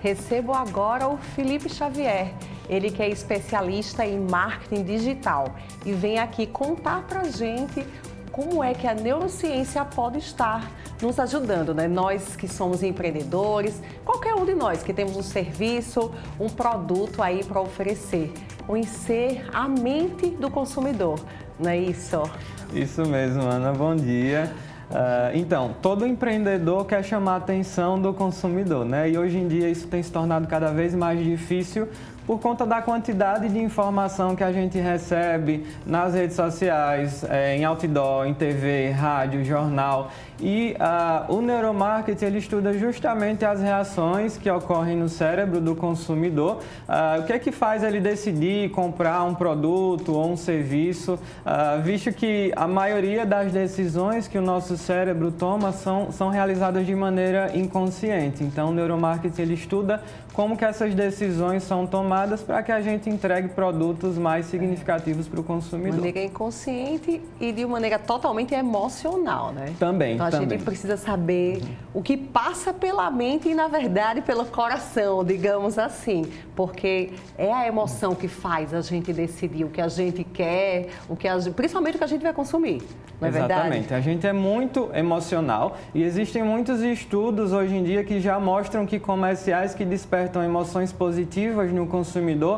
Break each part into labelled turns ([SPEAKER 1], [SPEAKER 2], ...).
[SPEAKER 1] Recebo agora o Felipe Xavier, ele que é especialista em marketing digital e vem aqui contar pra gente como é que a neurociência pode estar nos ajudando, né? Nós que somos empreendedores, qualquer um de nós que temos um serviço, um produto aí para oferecer, conhecer a mente do consumidor, não é isso?
[SPEAKER 2] Isso mesmo, Ana, bom dia. Então, todo empreendedor quer chamar a atenção do consumidor, né? E hoje em dia isso tem se tornado cada vez mais difícil por conta da quantidade de informação que a gente recebe nas redes sociais, em outdoor, em TV, rádio, jornal. E o neuromarketing ele estuda justamente as reações que ocorrem no cérebro do consumidor. O que é que faz ele decidir comprar um produto ou um serviço, visto que a maioria das decisões que o nosso cérebro toma são realizadas de maneira inconsciente. Então, o neuromarketing ele estuda como que essas decisões são tomadas para que a gente entregue produtos mais significativos para o consumidor.
[SPEAKER 1] De maneira inconsciente e de maneira totalmente emocional, né?
[SPEAKER 2] Também.
[SPEAKER 1] Então, a gente precisa saber o que passa pela mente e, na verdade, pelo coração, digamos assim. Porque é a emoção que faz a gente decidir o que a gente quer, principalmente o que a gente vai consumir, não é verdade?
[SPEAKER 2] Exatamente. A gente é muito emocional e existem muitos estudos hoje em dia que já mostram que comerciais que despertam emoções positivas no consumidor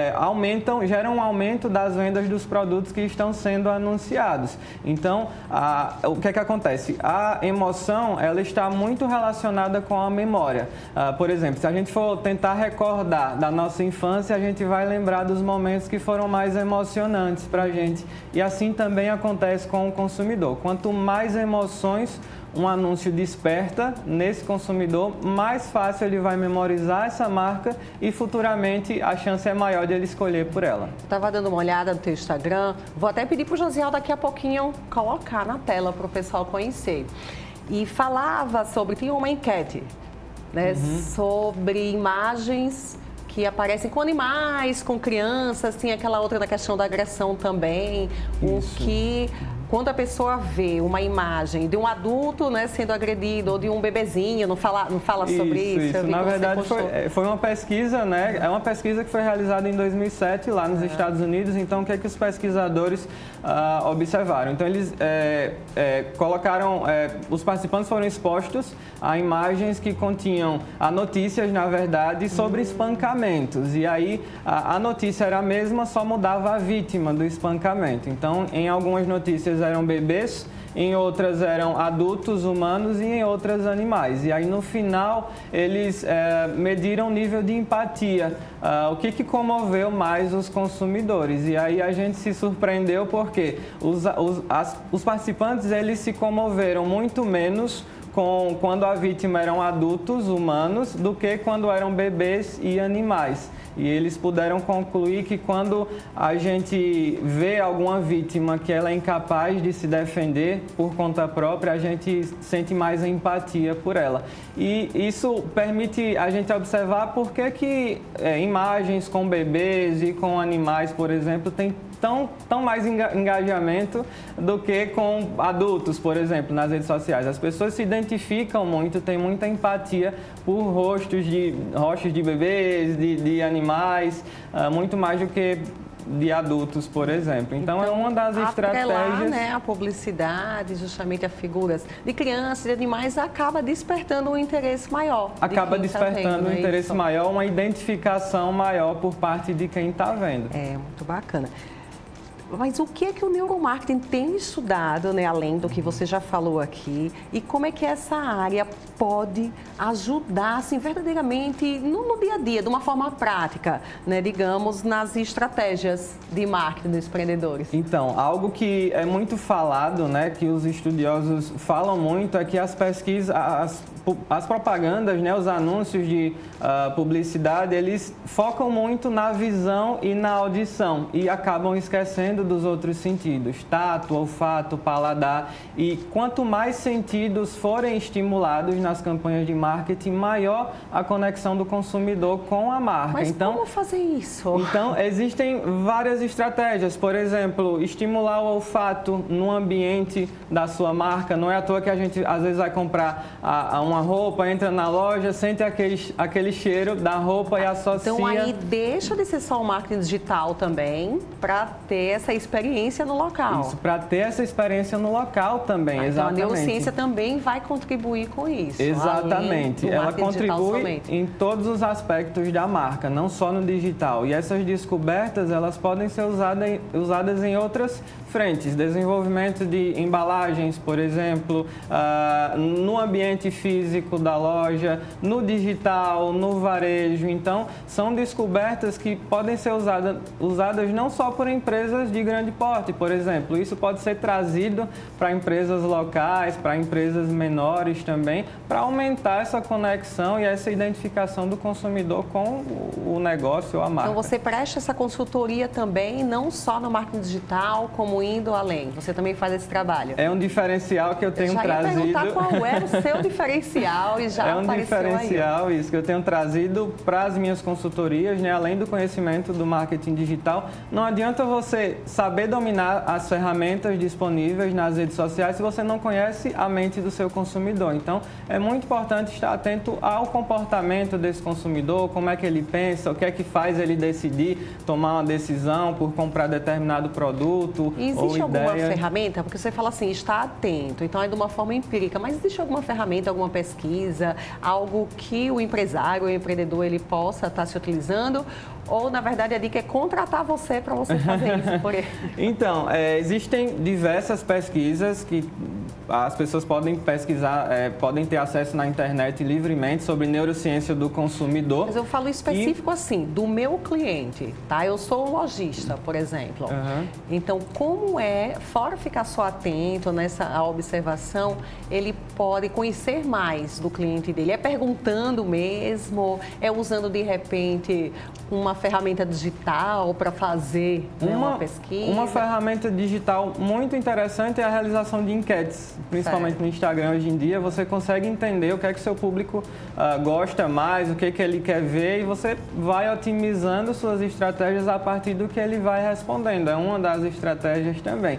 [SPEAKER 2] geram um aumento das vendas dos produtos que estão sendo anunciados. Então, o que é que acontece? A emoção, ela está muito relacionada com a memória. Por exemplo, se a gente for tentar recordar da nossa infância, a gente vai lembrar dos momentos que foram mais emocionantes para a gente. E assim também acontece com o consumidor. Quanto mais emoções um anúncio desperta nesse consumidor, mais fácil ele vai memorizar essa marca e futuramente a chance é maior de ele escolher por ela.
[SPEAKER 1] Estava dando uma olhada no teu Instagram, vou até pedir para o Josiel daqui a pouquinho colocar na tela para o pessoal conhecer. E falava tinha uma enquete, né, sobre imagens que aparecem com animais, com crianças, tinha aquela outra da questão da agressão também, quando a pessoa vê uma imagem de um adulto, né, sendo agredido ou de um bebezinho, não fala sobre isso?
[SPEAKER 2] Isso. Na verdade, foi uma pesquisa, né? É uma pesquisa que foi realizada em 2007 lá nos Estados Unidos. Então, o que é que os pesquisadores observaram? Então, eles colocaram, os participantes foram expostos a imagens que continham notícias, na verdade, sobre espancamentos. E aí, a notícia era a mesma, só mudava a vítima do espancamento. Então, em algumas notícias eram bebês, em outras eram adultos humanos e em outras animais. E aí no final eles mediram o nível de empatia, o que comoveu mais os consumidores. E aí a gente se surpreendeu porque os participantes eles se comoveram muito menos quando a vítima eram adultos humanos do que quando eram bebês e animais. E eles puderam concluir que quando a gente vê alguma vítima que ela é incapaz de se defender por conta própria, a gente sente mais empatia por ela. E isso permite a gente observar por que imagens com bebês e com animais, por exemplo, têm tão mais engajamento do que com adultos, por exemplo, nas redes sociais. As pessoas se identificam muito, têm muita empatia por rostos de bebês, de animais, muito mais do que de adultos, por exemplo. Então é uma das estratégias,
[SPEAKER 1] né, a publicidade, justamente a figuras de crianças e animais, acaba despertando um interesse maior.
[SPEAKER 2] Acaba despertando um interesse maior, uma identificação maior por parte de quem está vendo.
[SPEAKER 1] É, muito bacana. Mas o que é que o neuromarketing tem estudado, né, além do que você já falou aqui, e como é que essa área pode ajudar, assim, verdadeiramente no dia a dia, de uma forma prática, né, digamos, nas estratégias de marketing dos empreendedores?
[SPEAKER 2] Então, algo que é muito falado, né, que os estudiosos falam muito, é que as pesquisas, as propagandas, né, os anúncios de publicidade, eles focam muito na visão e na audição e acabam esquecendo dos outros sentidos, tato, olfato, paladar. E quanto mais sentidos forem estimulados nas campanhas de marketing, maior a conexão do consumidor com a marca.
[SPEAKER 1] Mas como fazer isso?
[SPEAKER 2] Então, existem várias estratégias. Por exemplo, estimular o olfato no ambiente da sua marca. Não é à toa que a gente às vezes vai comprar uma roupa, entra na loja, sente aquele cheiro da roupa e associa...
[SPEAKER 1] Então aí deixa de ser só o marketing digital também, para ter essa experiência no local.
[SPEAKER 2] Isso, para ter essa experiência no local também, exatamente.
[SPEAKER 1] Então a neurociência também vai contribuir com isso.
[SPEAKER 2] Exatamente, ela contribui em todos os aspectos da marca, não só no digital. E essas descobertas, elas podem ser usadas em outras frentes, desenvolvimento de embalagens, por exemplo, no ambiente físico da loja, no digital, no varejo. Então, são descobertas que podem ser usadas não só por empresas de grande porte, por exemplo. Isso pode ser trazido para empresas locais, para empresas menores também, para aumentar essa conexão e essa identificação do consumidor com o negócio ou a marca.
[SPEAKER 1] Então, você presta essa consultoria também, não só no marketing digital, como indo além. Você também faz esse trabalho.
[SPEAKER 2] É um diferencial que eu tenho trazido.
[SPEAKER 1] Já ia perguntar qual é o seu diferencial e já apareceu aí.
[SPEAKER 2] É um diferencial, isso, que eu tenho trazido para as minhas consultorias, né? Além do conhecimento do marketing digital. Não adianta você saber dominar as ferramentas disponíveis nas redes sociais se você não conhece a mente do seu consumidor. Então, é muito importante estar atento ao comportamento desse consumidor, como é que ele pensa, o que é que faz ele decidir tomar uma decisão por comprar determinado produto.
[SPEAKER 1] Existe alguma ferramenta? Porque você fala assim, está atento, então é de uma forma empírica, mas existe alguma ferramenta, alguma pesquisa, algo que o empresário, o empreendedor, ele possa estar se utilizando? Ou, na verdade, a dica é contratar você para você fazer isso por ele?
[SPEAKER 2] Então, existem diversas pesquisas que as pessoas podem pesquisar, podem ter acesso na internet livremente sobre neurociência do consumidor.
[SPEAKER 1] Mas eu falo específico assim, do meu cliente, tá? Eu sou um lojista, por exemplo. Então, como fora ficar só atento nessa observação, ele pode conhecer mais do cliente dele? É perguntando mesmo? É usando, de repente, uma ferramenta digital para fazer uma pesquisa?
[SPEAKER 2] Uma ferramenta digital muito interessante é a realização de enquetes, principalmente no Instagram hoje em dia. Você consegue entender o que é que seu público gosta mais, o que é que ele quer ver, e você vai otimizando suas estratégias a partir do que ele vai respondendo. É uma das estratégias também.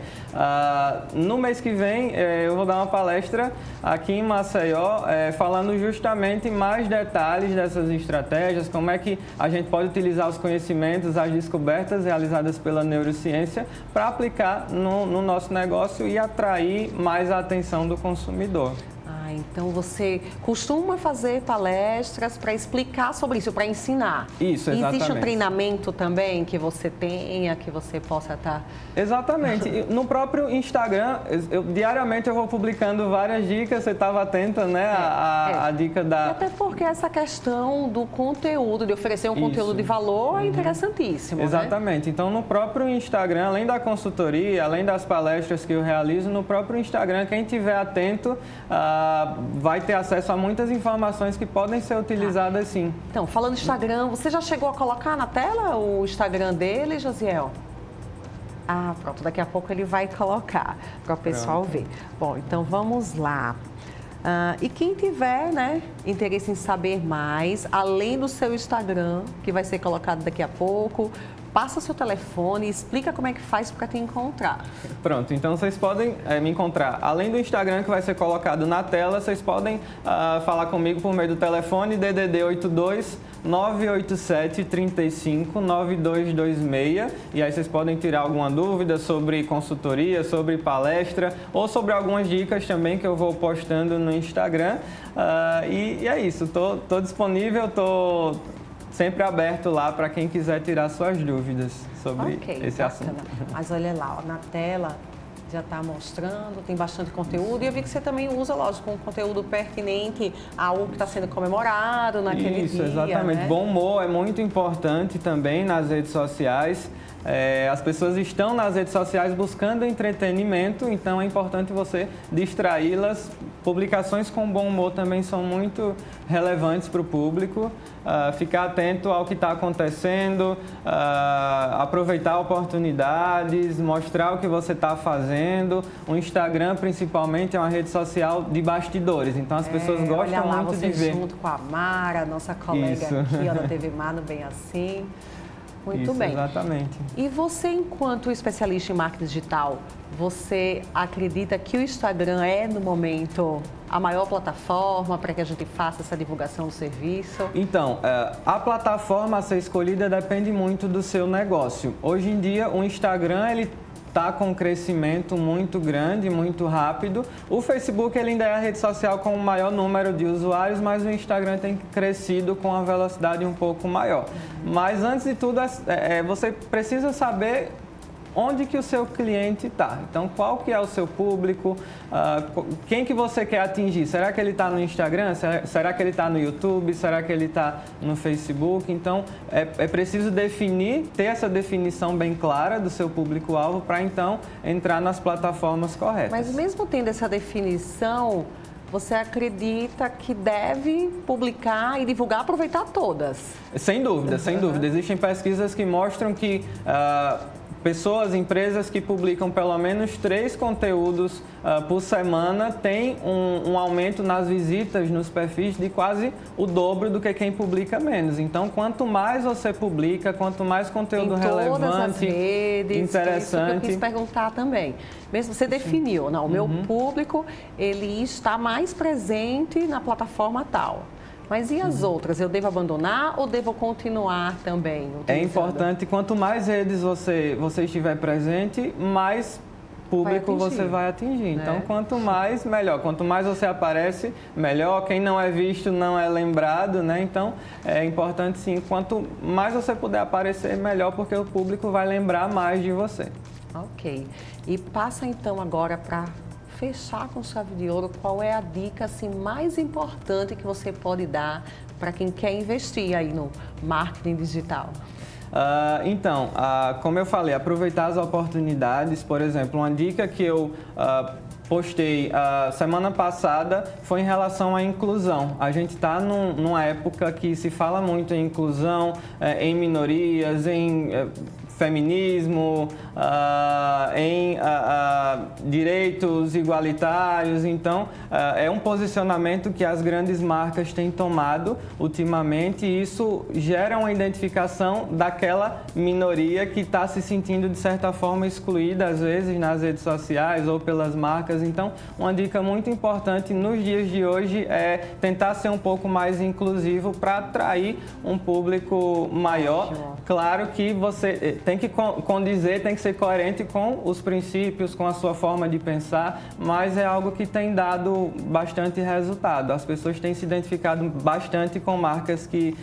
[SPEAKER 2] No mês que vem, eu vou dar uma palestra aqui em Maceió, falando justamente mais detalhes dessas estratégias, como é que a gente pode utilizar os conhecimentos, as descobertas realizadas pela neurociência para aplicar no nosso negócio e atrair mais a atenção do consumidor.
[SPEAKER 1] Então você costuma fazer palestras para explicar sobre isso, para ensinar?
[SPEAKER 2] Isso, exatamente.
[SPEAKER 1] Existe um treinamento também que você tenha, que você possa estar...
[SPEAKER 2] Exatamente. No próprio Instagram, diariamente eu vou publicando várias dicas, você estava atenta, né, a dica da...
[SPEAKER 1] E até porque essa questão do conteúdo, de oferecer um conteúdo de valor é interessantíssimo,
[SPEAKER 2] Exatamente.
[SPEAKER 1] Né?
[SPEAKER 2] Então, no próprio Instagram, além da consultoria, além das palestras que eu realizo, no próprio Instagram, quem estiver atento vai ter acesso a muitas informações que podem ser utilizadas sim.
[SPEAKER 1] Então, falando do Instagram, você já chegou a colocar na tela o Instagram dele, Josiel? Pronto, daqui a pouco ele vai colocar para o pessoal ver. Bom, então vamos lá. E quem tiver, né, interesse em saber mais, além do seu Instagram, que vai ser colocado daqui a pouco, passa seu telefone e explica como é que faz para te encontrar.
[SPEAKER 2] Pronto, então vocês podem me encontrar, além do Instagram que vai ser colocado na tela, vocês podem falar comigo por meio do telefone DDD 82 987 35 9226, e aí vocês podem tirar alguma dúvida sobre consultoria, sobre palestra ou sobre algumas dicas também que eu vou postando no Instagram. E é isso, tô disponível, tô sempre aberto lá para quem quiser tirar suas dúvidas sobre esse assunto.
[SPEAKER 1] Mas olha lá, na tela já está mostrando, tem bastante conteúdo, e eu vi que você também usa, lógico, um conteúdo pertinente a algo que está sendo comemorado naquele dia.
[SPEAKER 2] Isso, exatamente. Né? Bom humor é muito importante também nas redes sociais. As pessoas estão nas redes sociais buscando entretenimento, então é importante você distraí-las. Publicações com bom humor também são muito relevantes para o público. Ficar atento ao que está acontecendo, aproveitar oportunidades, mostrar o que você está fazendo. O Instagram, principalmente, é uma rede social de bastidores, então as pessoas gostam muito de ver.
[SPEAKER 1] Junto com a Mara, nossa colega aqui da TV Mar, no Bem Assim. Muito bem.
[SPEAKER 2] Exatamente.
[SPEAKER 1] E você, enquanto especialista em marketing digital, você acredita que o Instagram é, no momento, a maior plataforma para que a gente faça essa divulgação do serviço?
[SPEAKER 2] Então, a plataforma a ser escolhida depende muito do seu negócio. Hoje em dia, o Instagram, ele está com um crescimento muito grande, muito rápido. O Facebook ele ainda é a rede social com o maior número de usuários, mas o Instagram tem crescido com a velocidade um pouco maior. Mas antes de tudo, você precisa saber onde que o seu cliente está. Então, qual que é o seu público, quem que você quer atingir? Será que ele está no Instagram? Será que ele está no YouTube? Será que ele está no Facebook? Então, é preciso definir, ter essa definição bem clara do seu público-alvo para, então, entrar nas plataformas corretas.
[SPEAKER 1] Mas mesmo tendo essa definição, você acredita que deve publicar e divulgar, aproveitar todas?
[SPEAKER 2] Sem dúvida, sem dúvida. Existem pesquisas que mostram que pessoas, empresas que publicam pelo menos 3 conteúdos por semana têm um aumento nas visitas, nos perfis de quase o dobro do que quem publica menos. Então, quanto mais você publica, quanto mais conteúdo relevante,
[SPEAKER 1] todas as redes,
[SPEAKER 2] interessante.
[SPEAKER 1] Isso que eu quis perguntar também. Mesmo você definiu, não, o meu público, ele está mais presente na plataforma tal. Mas e as outras? Eu devo abandonar ou devo continuar também utilizando?
[SPEAKER 2] É importante, quanto mais redes você estiver presente, mais público você vai atingir. Então, quanto mais, melhor. Quanto mais você aparece, melhor. Quem não é visto não é lembrado, né? Então, é importante sim, quanto mais você puder aparecer, melhor, porque o público vai lembrar mais de você.
[SPEAKER 1] Ok. E passa então agora para fechar com chave de ouro, qual é a dica assim, mais importante que você pode dar para quem quer investir aí no marketing digital?
[SPEAKER 2] Então, como eu falei, aproveitar as oportunidades. Por exemplo, uma dica que eu postei semana passada foi em relação à inclusão. A gente está numa época que se fala muito em inclusão, em minorias, em feminismo, em direitos igualitários. Então, é um posicionamento que as grandes marcas têm tomado ultimamente e isso gera uma identificação daquela minoria que está se sentindo, de certa forma, excluída, às vezes, nas redes sociais ou pelas marcas. Então, uma dica muito importante nos dias de hoje é tentar ser um pouco mais inclusivo para atrair um público maior. Claro que você tem que condizer, tem que ser coerente com os princípios, com a sua forma de pensar, mas é algo que tem dado bastante resultado. As pessoas têm se identificado bastante com marcas que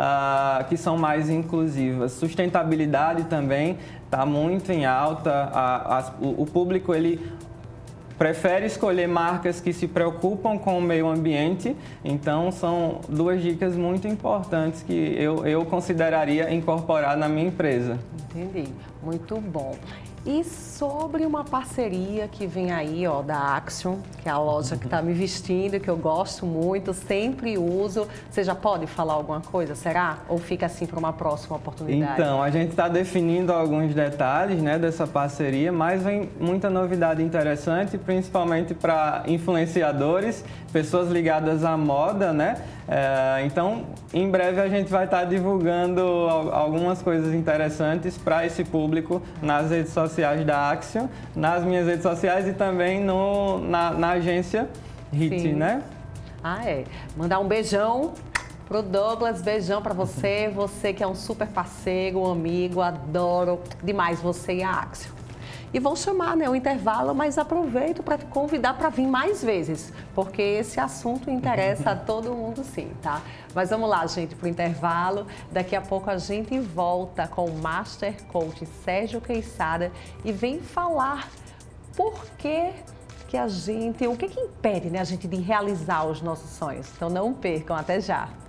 [SPEAKER 2] são mais inclusivas. Sustentabilidade também está muito em alta. O público, ele prefere escolher marcas que se preocupam com o meio ambiente, então são 2 dicas muito importantes que eu consideraria incorporar na minha empresa.
[SPEAKER 1] Entendi, muito bom. E sobre uma parceria que vem aí, ó, da Axion, que é a loja que está me vestindo, que eu gosto muito, sempre uso. Você já pode falar alguma coisa, será? Ou fica assim para uma próxima oportunidade?
[SPEAKER 2] Então, a gente está definindo alguns detalhes, né, dessa parceria, mas vem muita novidade interessante, principalmente para influenciadores, pessoas ligadas à moda, né? Então, em breve a gente vai estar divulgando algumas coisas interessantes para esse público nas redes sociais da Axion, nas minhas redes sociais e também na agência HIT, né?
[SPEAKER 1] Mandar um beijão pro Douglas, beijão para você, você que é um super parceiro, um amigo, adoro demais você e a Axion. E vão chamar, né, o intervalo, mas aproveito para te convidar para vir mais vezes, porque esse assunto interessa a todo mundo sim, tá? Mas vamos lá, gente, para o intervalo. Daqui a pouco a gente volta com o Master Coach Sérgio Queixada e vem falar por que o que impede, né, a gente de realizar os nossos sonhos. Então não percam, até já!